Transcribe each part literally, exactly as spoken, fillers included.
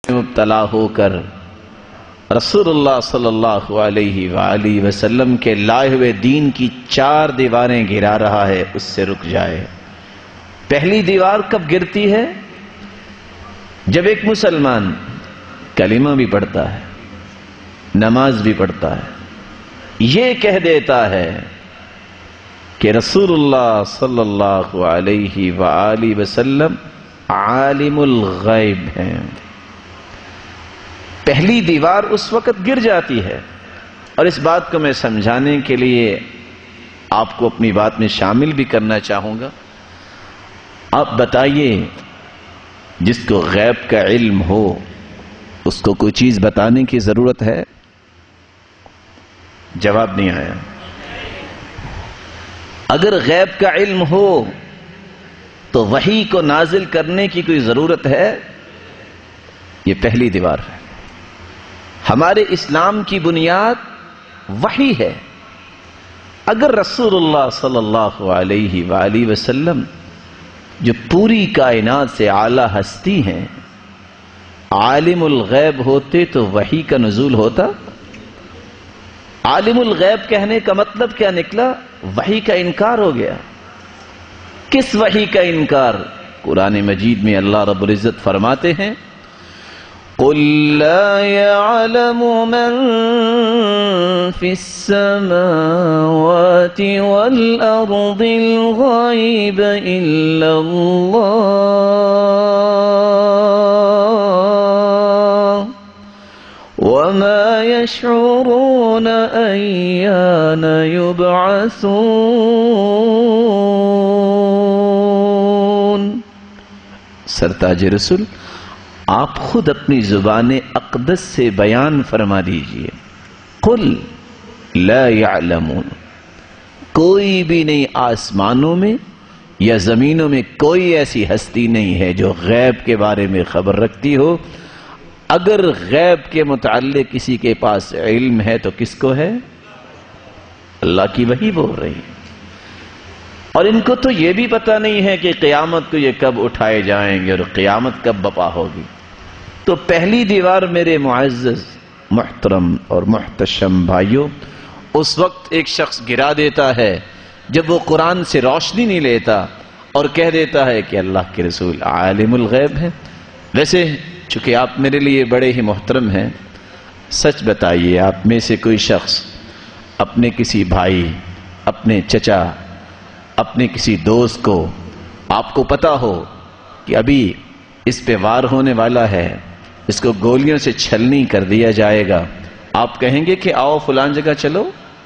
مبتلا ہو کر رسول اللہ صلی اللہ علیہ وآلہ وسلم کے لائے ہوئے دین کی چار دیواریں گرا رہا ہے، اس سے رک جائے۔ پہلی دیوار کب گرتی ہے؟ جب ایک مسلمان کلمہ بھی پڑھتا ہے، نماز بھی پڑھتا ہے، یہ کہہ دیتا ہے کہ رسول اللہ صلی اللہ علیہ وآلہ وسلم عالم الغیب ہیں، پہلی دیوار اس وقت گر جاتی ہے۔ اور اس بات کو میں سمجھانے کے لیے آپ کو اپنی بات میں شامل بھی کرنا چاہوں گا۔ آپ بتائیے، جس کو غیب کا علم ہو اس کو کوئی چیز بتانے کی ضرورت ہے؟ جواب نہیں آیا۔ اگر غیب کا علم ہو تو وحی کو نازل کرنے کی کوئی ضرورت ہے؟ یہ پہلی دیوار ہے۔ ہمارے اسلام کی بنیاد وحی ہے۔ اگر رسول اللہ صلی اللہ علیہ وآلہ وسلم جو پوری کائنات سے اعلی ہستی ہیں عالم الغیب ہوتے تو وحی کا نزول ہوتا؟ عالم الغیب کہنے کا مطلب کیا نکلا؟ وحی کا انکار ہو گیا۔ کس وحی کا انکار؟ قرآن مجید میں اللہ رب العزت فرماتے ہیں قُلْ لَا يَعْلَمُ مَن فِي السَّمَاوَاتِ وَالْأَرْضِ الْغَيْبَ إِلَّا اللَّهُ وَمَا يَشْعُرُونَ أَيَّانَ يُبْعَثُونَ۔ سرتاج رسول، آپ خود اپنی زبان اقدس سے بیان فرما دیجئے، قل لا يعلمون، کوئی بھی نہیں آسمانوں میں یا زمینوں میں کوئی ایسی ہستی نہیں ہے جو غیب کے بارے میں خبر رکھتی ہو۔ اگر غیب کے متعلق کسی کے پاس علم ہے تو کس کو ہے؟ اللہ کی وحی بول رہی ہے۔ اور ان کو تو یہ بھی پتہ نہیں ہے کہ قیامت کو یہ کب اٹھائے جائیں گے اور قیامت کب بپا ہوگی۔ تو پہلی دیوار میرے معزز محترم اور محتشم بھائیوں اس وقت ایک شخص گرا دیتا ہے جب وہ قرآن سے روشنی نہیں لیتا اور کہہ دیتا ہے کہ اللہ کے رسول عالم الغیب ہے۔ ویسے چونکہ آپ میرے لیے بڑے ہی محترم ہیں، سچ بتائیے، آپ میں سے کوئی شخص اپنے کسی بھائی، اپنے چچا، اپنے کسی دوست کو آپ کو پتا ہو کہ ابھی اس پہ وار ہونے والا ہے، اس کو گولیوں سے چھلنی کر دیا جائے گا، آپ کہیں گے کہ آؤ فلان جگہ چلو؟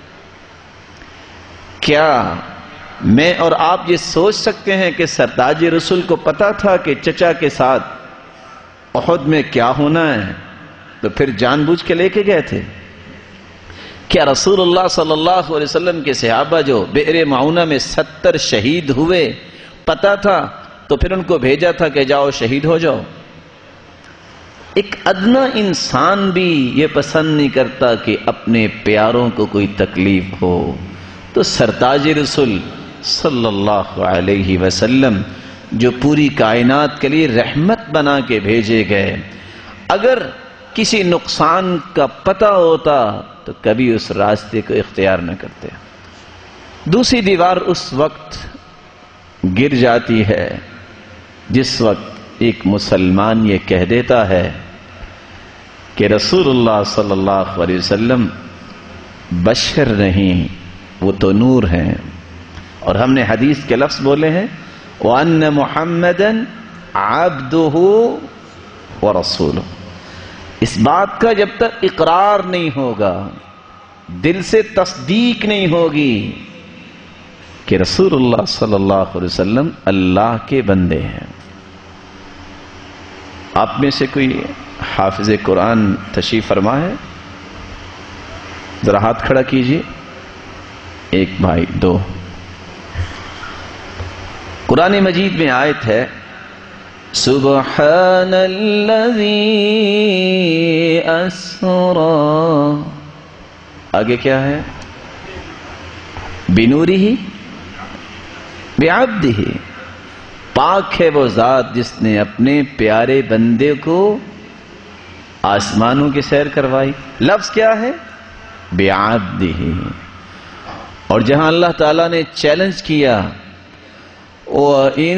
کیا میں اور آپ یہ سوچ سکتے ہیں کہ سرتاج رسول کو پتا تھا کہ چچا کے ساتھ احد میں کیا ہونا ہے تو پھر جان بوجھ کے لے کے گئے تھے؟ کیا رسول اللہ صلی اللہ علیہ وسلم کے صحابہ جو بئر معونہ میں ستر شہید ہوئے پتا تھا تو پھر ان کو بھیجا تھا کہ جاؤ شہید ہو جاؤ؟ ایک ادنا انسان بھی یہ پسند نہیں کرتا کہ اپنے پیاروں کو کوئی تکلیف ہو، تو سرتاج رسول صلی اللہ علیہ وسلم جو پوری کائنات کے لیے رحمت بنا کے بھیجے گئے، اگر کسی نقصان کا پتہ ہوتا تو کبھی اس راستے کو اختیار نہ کرتے۔ دوسری دیوار اس وقت گر جاتی ہے جس وقت ایک مسلمان یہ کہہ دیتا ہے کہ رسول اللہ صلی اللہ علیہ وسلم بشر نہیں، وہ تو نور ہیں۔ اور ہم نے حدیث کے لفظ بولے ہیں وَأَنَّ مُحَمَّدًا عَبْدُهُ وَرَسُولُهُ۔ اس بات کا جب تک اقرار نہیں ہوگا، دل سے تصدیق نہیں ہوگی کہ رسول اللہ صلی اللہ علیہ وسلم اللہ کے بندے ہیں۔ آپ میں سے کوئی حافظ قرآن تشریف فرما ہے؟ ذرا ہاتھ کھڑا کیجئے۔ ایک بھائی، دو۔ قرآن مجید میں آیت ہے سبحان الذی اسرا، آگے کیا ہے؟ بنورہ بعبدہ، پاک ہے وہ ذات جس نے اپنے پیارے بندے کو آسمانوں کی سیر کروائی. لفظ کیا ہے؟ بعبدہ. اور جہاں اللہ تعالیٰ نے چیلنج کیا وَإِن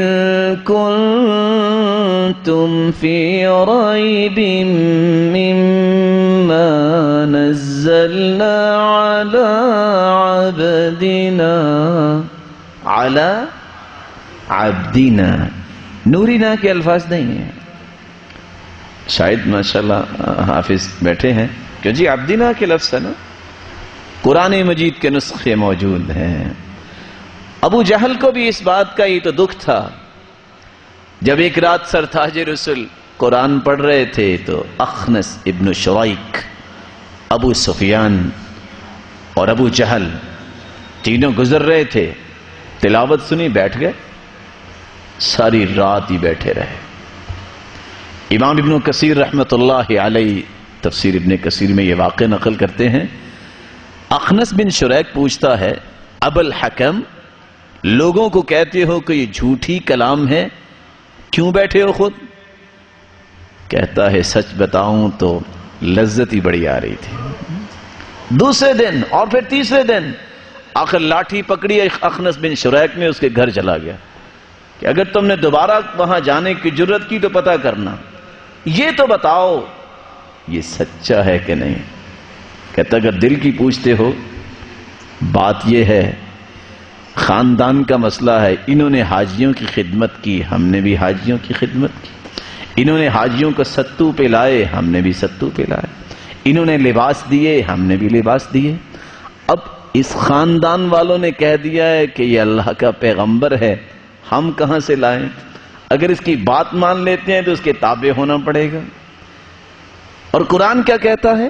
كُنتُمْ فِي رَيْبٍ مِّمَّا نَزَّلْنَا عَلَىٰ عَبْدِنَا عَلَىٰ عَبْدِنَا. نورینا کے الفاظ نہیں ہیں. شاید ماشاءاللہ حافظ بیٹھے ہیں کہ جی عبدنا کے لفظ ہے نا. قرآن مجید کے نسخے موجود ہیں. ابو جہل کو بھی اس بات کا ہی تو دکھ تھا جب ایک رات سرتاج رسول قرآن پڑھ رہے تھے تو اخنس ابن شرائک، ابو سفیان اور ابو جہل تینوں گزر رہے تھے. تلاوت سنی، بیٹھ گئے، ساری رات ہی بیٹھے رہے. امام ابن کثیر رحمت اللہ علیہ تفسیر ابن کثیر میں یہ واقعہ نقل کرتے ہیں. اخنس بن شریک پوچھتا ہے ابو الحکم، لوگوں کو کہتے ہو کہ یہ جھوٹی کلام ہے، کیوں بیٹھے ہو خود؟ کہتا ہے سچ بتاؤں تو لذت ہی بڑی آ رہی تھی. دوسرے دن اور پھر تیسرے دن آخر لاٹھی پکڑی اخنس بن شریک نے، اس کے گھر چلا گیا کہ اگر تم نے دوبارہ وہاں جانے کی جرت کی تو پتہ کرنا، یہ تو بتاؤ یہ سچا ہے کہ نہیں. کہتا اگر دل کی پوچھتے ہو، بات یہ ہے خاندان کا مسئلہ ہے. انہوں نے حاجیوں کی خدمت کی، ہم نے بھی حاجیوں کی خدمت کی. انہوں نے حاجیوں کو ستو پلائے، ہم نے بھی ستو پلائے. انہوں نے لباس دیے، ہم نے بھی لباس دیے. اب اس خاندان والوں نے کہہ دیا ہے کہ یہ اللہ کا پیغمبر ہے، ہم کہاں سے لائیں؟ اگر اس کی بات مان لیتے ہیں تو اس کے تابع ہونا پڑے گا. اور قرآن کیا کہتا ہے؟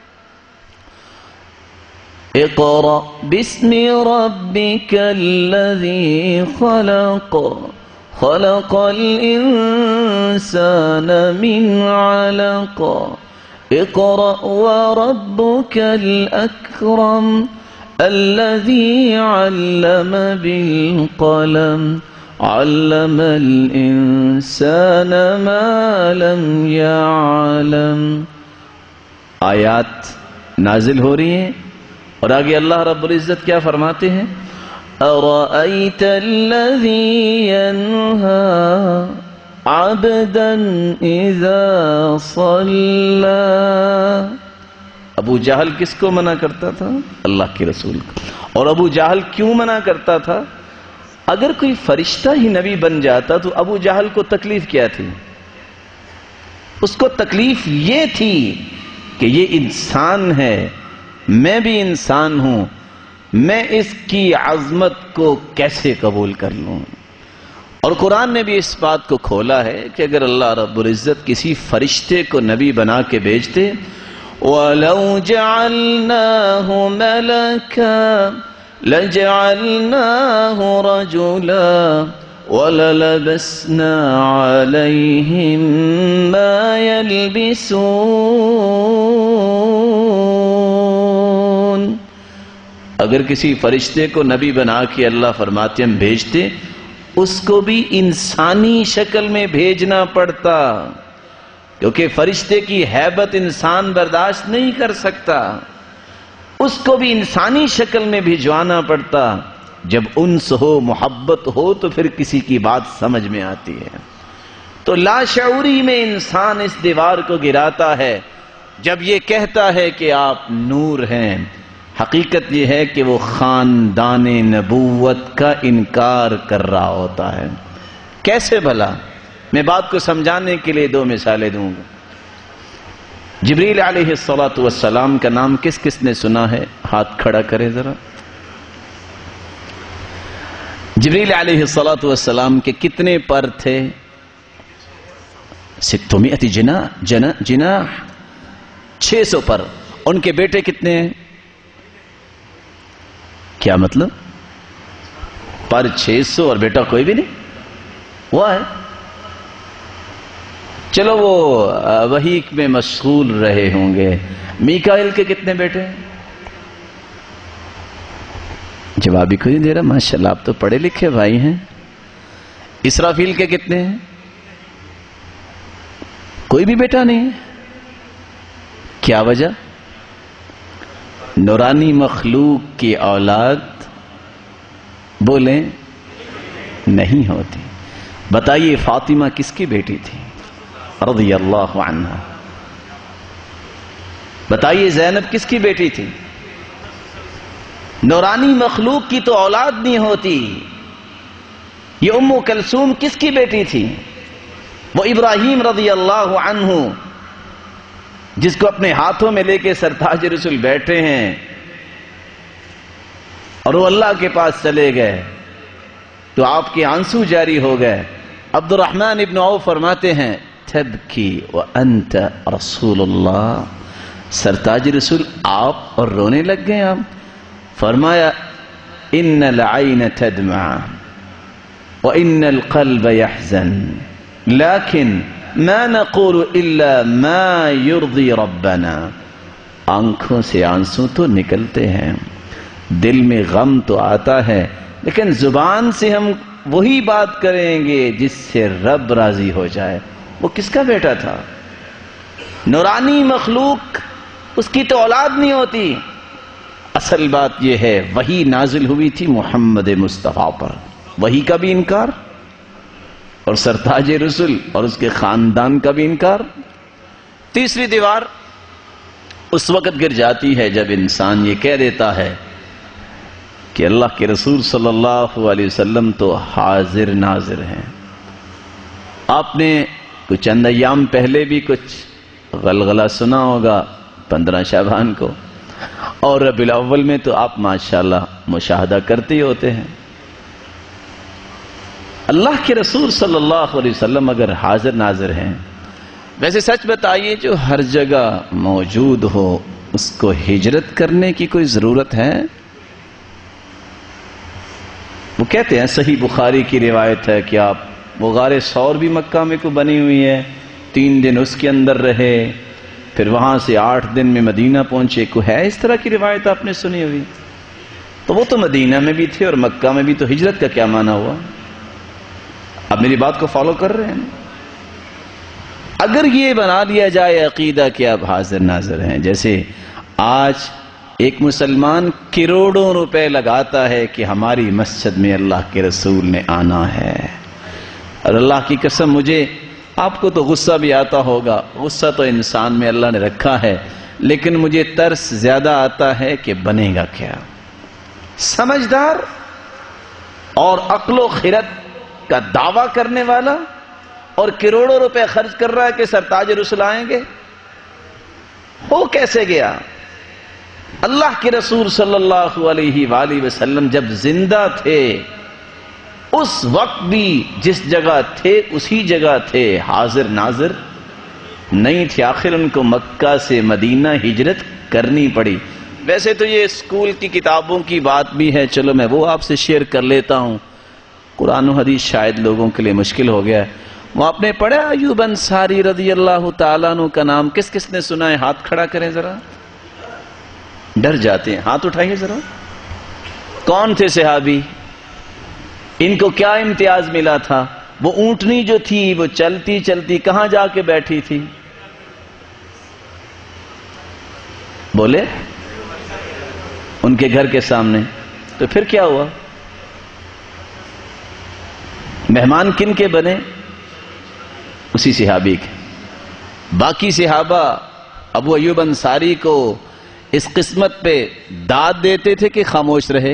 اقرأ بسم ربك الذي خلق خلق الإنسان من علق اقرأ وربك الأكرم الذي علم بالقلم علم الإنسان ما لم يعلم. آیات نازل ہو رہی ہیں اور آگے اللہ رب العزت کیا فرماتے ہیں؟ أَرَأَيْتَ الَّذِي يَنْهَى عَبْدًا إِذَا صَلَّى. ابو جہل کس کو منع کرتا تھا؟ اللہ کے رسول کو. اور ابو جہل کیوں منع کرتا تھا؟ اگر کوئی فرشتہ ہی نبی بن جاتا تو ابو جہل کو تکلیف کیا تھی؟ اس کو تکلیف یہ تھی کہ یہ انسان ہے، میں بھی انسان ہوں، میں اس کی عظمت کو کیسے قبول کر لوں. اور قرآن نے بھی اس بات کو کھولا ہے کہ اگر اللہ رب العزت کسی فرشتے کو نبی بنا کے بھیجتے وَلَوْ جَعَلْنَاهُ مَلَكًا لَجَعَلْنَاهُ رَجُلًا وَلَلَبَسْنَا عَلَيْهِمْ مَا يَلْبِسُونَ. اگر کسی فرشتے کو نبی بنا کے اللہ فرماتے ہم بھیجتے، اس کو بھی انسانی شکل میں بھیجنا پڑتا، کیونکہ فرشتے کی ہیبت انسان برداشت نہیں کر سکتا. اس کو بھی انسانی شکل میں بھیجوانا پڑتا. جب انس ہو، محبت ہو تو پھر کسی کی بات سمجھ میں آتی ہے. تو لاشعوری میں انسان اس دیوار کو گراتا ہے جب یہ کہتا ہے کہ آپ نور ہیں. حقیقت یہ ہے کہ وہ خاندان نبوت کا انکار کر رہا ہوتا ہے. کیسے بھلا؟ میں بات کو سمجھانے کے لیے دو مثالیں دوں گا. جبریل علیہ الصلاۃ والسلام کا نام کس کس نے سنا ہے؟ ہاتھ کھڑا کرے ذرا. جبریل علیہ الصلاۃ والسلام کے کتنے پر تھے؟ ستمائة جناح جناح جناح چھ سو پر. ان کے بیٹے کتنے ہیں؟ کیا مطلب؟ پر چھ سو اور بیٹا کوئی بھی نہیں ہوا ہے. چلو وہ وحی میں مشغول رہے ہوں گے. میکائیل کے کتنے بیٹے ہیں؟ جواب ہی کوئی نہیں دے رہا. ماشاءاللہ آپ تو پڑھے لکھے بھائی ہیں. اسرافیل کے کتنے ہیں؟ کوئی بھی بیٹا نہیں. کیا وجہ؟ نورانی مخلوق کی اولاد بولیں نہیں ہوتی. بتائیے فاطمہ کس کی بیٹی تھی رضی اللہ عنہا؟ بتائیے زینب کس کی بیٹی تھی؟ نورانی مخلوق کی تو اولاد نہیں ہوتی. یہ ام کلثوم کس کی بیٹی تھی؟ وہ ابراہیم رضی اللہ عنہ جس کو اپنے ہاتھوں میں لے کے سرتاج رسول بیٹھے ہیں اور وہ اللہ کے پاس چلے گئے تو آپ کے آنسو جاری ہو گئے. عبد الرحمن ابن عوف فرماتے ہیں تبکی وانت رسول اللہ، سرتاج رسول آپ اور رونے لگ گئے. آپ فرمایا ان العین تدمع وان القلب يحزن لیکن ما نقول الا ما يرضي ربنا. آنکھوں سے آنسو تو نکلتے ہیں، دل میں غم تو آتا ہے، لیکن زبان سے ہم وہی بات کریں گے جس سے رب راضی ہو جائے. وہ کس کا بیٹا تھا؟ نورانی مخلوق، اس کی تو اولاد نہیں ہوتی. اصل بات یہ ہے وحی نازل ہوئی تھی محمد مصطفیٰ پر، وحی کا بھی انکار اور سرتاج رسول اور اس کے خاندان کا بھی انکار. تیسری دیوار اس وقت گر جاتی ہے جب انسان یہ کہہ دیتا ہے کہ اللہ کے رسول صلی اللہ علیہ وسلم تو حاضر ناظر ہیں. آپ نے کچھ چند ایام پہلے بھی کچھ غلغلہ سنا ہوگا پندرہ شعبان کو، اور ربیع الاول میں تو آپ ماشاءاللہ مشاہدہ کرتے ہی ہوتے ہیں. اللہ کے رسول صلی اللہ علیہ وسلم اگر حاضر ناظر ہیں، ویسے سچ بتائیے جو ہر جگہ موجود ہو اس کو ہجرت کرنے کی کوئی ضرورت ہے؟ وہ کہتے ہیں صحیح بخاری کی روایت ہے کہ آپ وہ غار ثور بھی مکہ میں کو بنی ہوئی ہے، تین دن اس کے اندر رہے، پھر وہاں سے آٹھ دن میں مدینہ پہنچے. کو ہے اس طرح کی روایت آپ نے سنی ہوئی؟ تو وہ تو مدینہ میں بھی تھے اور مکہ میں بھی، تو ہجرت کا کیا معنی ہوا؟ اب میری بات کو فالو کر رہے ہیں؟ اگر یہ بنا لیا جائے عقیدہ کہ آپ حاضر ناظر ہیں، جیسے آج ایک مسلمان کروڑوں روپے لگاتا ہے کہ ہماری مسجد میں اللہ کے رسول نے آنا ہے، اور اللہ کی قسم مجھے، آپ کو تو غصہ بھی آتا ہوگا، غصہ تو انسان میں اللہ نے رکھا ہے، لیکن مجھے ترس زیادہ آتا ہے کہ بنے گا کیا؟ سمجھدار اور عقل و خرد کا دعویٰ کرنے والا اور کروڑوں روپے خرچ کر رہا ہے کہ سرتاج رسول آئیں گے. ہو کیسے گیا؟ اللہ کے رسول صلی اللہ علیہ وآلہ وسلم جب زندہ تھے اس وقت بھی جس جگہ تھے اسی جگہ تھے، حاضر ناظر نہیں تھے. آخر ان کو مکہ سے مدینہ ہجرت کرنی پڑی. ویسے تو یہ اسکول کی کتابوں کی بات بھی ہے، چلو میں وہ آپ سے شیئر کر لیتا ہوں. قرآن و حدیث شاید لوگوں کے لیے مشکل ہو گیا. وہ آپ نے پڑھا ایوب انصاری رضی اللہ تعالیٰ عنہ کا نام کس کس نے سنا ہے؟ ہاتھ کھڑا کریں ذرا. ڈر جاتے ہیں، ہاتھ اٹھائیے ذرا. کون تھے صحابی؟ ان کو کیا امتیاز ملا تھا؟ وہ اونٹنی جو تھی وہ چلتی چلتی کہاں جا کے بیٹھی تھی؟ بولے ان کے گھر کے سامنے. تو پھر کیا ہوا؟ مہمان کن کے بنے؟ اسی صحابی کے. باقی صحابہ ابو ایوب انصاری کو اس قسمت پہ داد دیتے تھے کہ خاموش رہے؟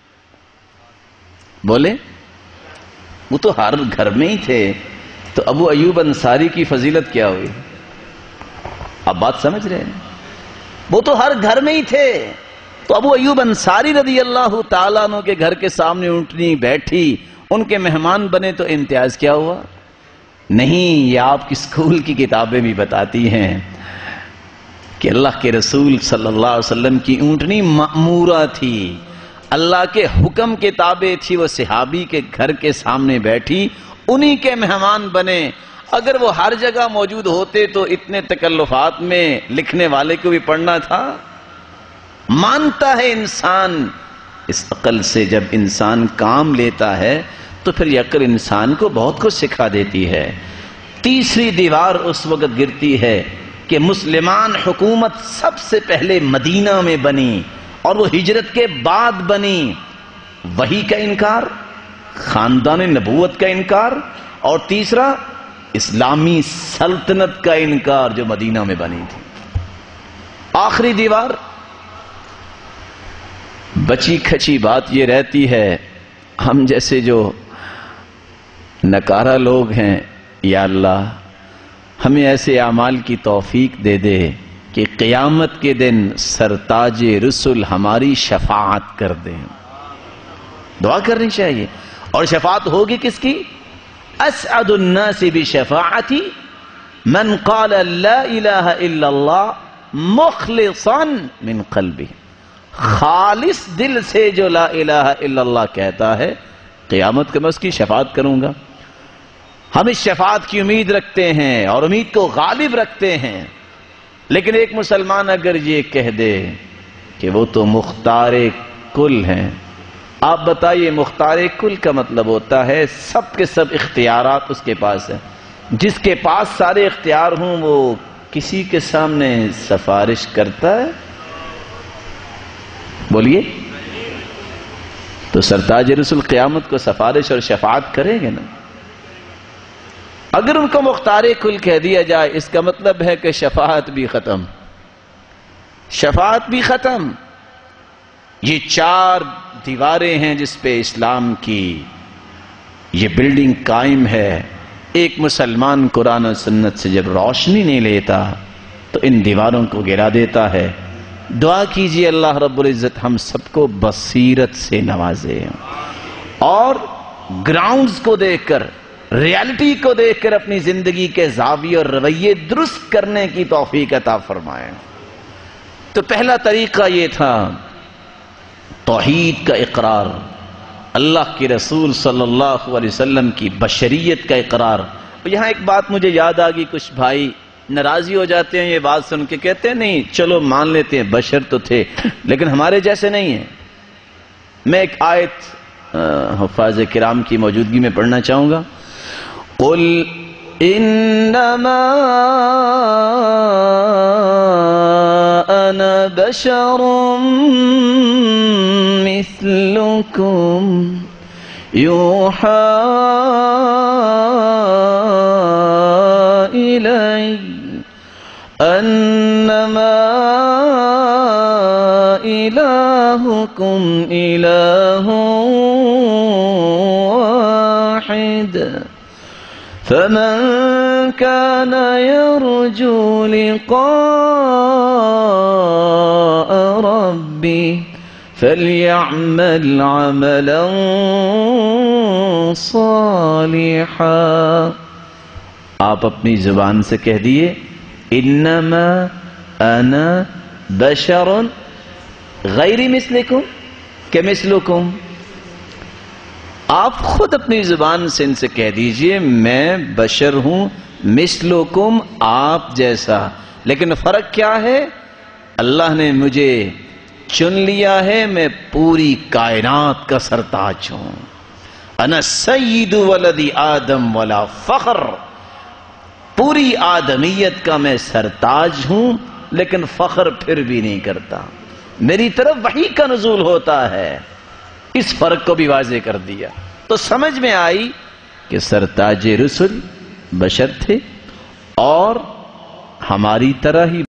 بولے وہ تو ہر گھر میں ہی تھے. تو ابو ایوب انصاری کی فضیلت کیا ہوئی؟ آپ بات سمجھ رہے ہیں؟ وہ تو ہر گھر میں ہی تھے. تو ابو ایوب انصاری رضی اللہ تعالیٰ عنہ کے گھر کے سامنے اونٹنی بیٹھی، ان کے مہمان بنے، تو امتیاز کیا ہوا؟ نہیں. یہ آپ کی اسکول کی کتابیں بھی بتاتی ہیں کہ اللہ کے رسول صلی اللہ علیہ وسلم کی اونٹنی مأمورہ تھی، اللہ کے حکم کے تابع تھی. وہ صحابی کے گھر کے سامنے بیٹھی، انہی کے مہمان بنے. اگر وہ ہر جگہ موجود ہوتے تو اتنے تکلفات میں لکھنے والے کو بھی پڑھنا تھا. مانتا ہے انسان اس عقل سے. جب انسان کام لیتا ہے تو پھر یہ عقل انسان کو بہت کچھ سکھا دیتی ہے. تیسری دیوار اس وقت گرتی ہے کہ مسلمان حکومت سب سے پہلے مدینہ میں بنی اور وہ ہجرت کے بعد بنی، وحی کا انکار، خاندان نبوت کا انکار، اور تیسرا اسلامی سلطنت کا انکار جو مدینہ میں بنی تھی۔ آخری دیوار بچی کھچی بات یہ رہتی ہے، ہم جیسے جو نکارہ لوگ ہیں، یا اللہ ہمیں ایسے اعمال کی توفیق دے دے کہ قیامت کے دن سرتاج رسل ہماری شفاعت کر دیں۔ دعا کرنی چاہیے، اور شفاعت ہوگی کس کی؟ اسعد الناس بشفاعتی من قال لا الہ الا اللہ مخلصا من قلبہ، خالص دل سے جو لا الہ الا اللہ کہتا ہے، قیامت کے میں اس کی شفاعت کروں گا۔ ہم اس شفاعت کی امید رکھتے ہیں اور امید کو غالب رکھتے ہیں، لیکن ایک مسلمان اگر یہ کہہ دے کہ وہ تو مختار کل ہیں، آپ بتائیے مختار کل کا مطلب ہوتا ہے سب کے سب اختیارات اس کے پاس ہیں، جس کے پاس سارے اختیار ہوں وہ کسی کے سامنے سفارش کرتا ہے؟ بولیے، تو سرتاج رسول قیامت کو سفارش اور شفاعت کریں گے نا۔ اگر ان کو مختار کل کہہ دیا جائے، اس کا مطلب ہے کہ شفاعت بھی ختم، شفاعت بھی ختم۔ یہ چار دیواریں ہیں جس پہ اسلام کی یہ بلڈنگ قائم ہے۔ ایک مسلمان قرآن و سنت سے جب روشنی نہیں لیتا تو ان دیواروں کو گرا دیتا ہے۔ دعا کیجئے اللہ رب العزت ہم سب کو بصیرت سے نوازے، اور گراؤنڈز کو دیکھ کر، ریالٹی کو دیکھ کر اپنی زندگی کے زاویے اور رویے درست کرنے کی توفیق عطا فرمائے۔ تو پہلا طریقہ یہ تھا توحید کا اقرار، اللہ کے رسول صلی اللہ علیہ وسلم کی بشریت کا اقرار۔ یہاں ایک بات مجھے یاد آ گئی، کچھ بھائی ناراضی ہو جاتے ہیں یہ بات سن کے، کہتے ہیں نہیں چلو مان لیتے ہیں بشر تو تھے لیکن ہمارے جیسے نہیں ہیں۔ میں ایک آیت حفاظ کرام کی موجودگی میں پڑھنا چاہوں گا۔ قل انما انا بشر مثلكم يوحى إلي أنما إلهكم إله واحد فمن كان يرجو لقاء ربه فَلْيَعْمَلْ عَمَلًا صَالِحًا۔ آپ اپنی زبان سے کہہ دیئے انما انا بشر غیر مثلکم کہ مثلکم۔ آپ خود اپنی زبان سے ان سے کہہ دیجئے میں بشر ہوں مثلکم، آپ جیسا، لیکن فرق کیا ہے؟ اللہ نے مجھے چن لیا ہے، میں پوری کائنات کا سرتاج ہوں۔ انا سید ولد آدم ولا فخر، پوری آدمیت کا میں سرتاج ہوں لیکن فخر پھر بھی نہیں کرتا، میری طرف وحی کا نزول ہوتا ہے۔ اس فرق کو بھی واضح کر دیا تو سمجھ میں آئی کہ سرتاج رسل بشر تھے اور ہماری طرح ہی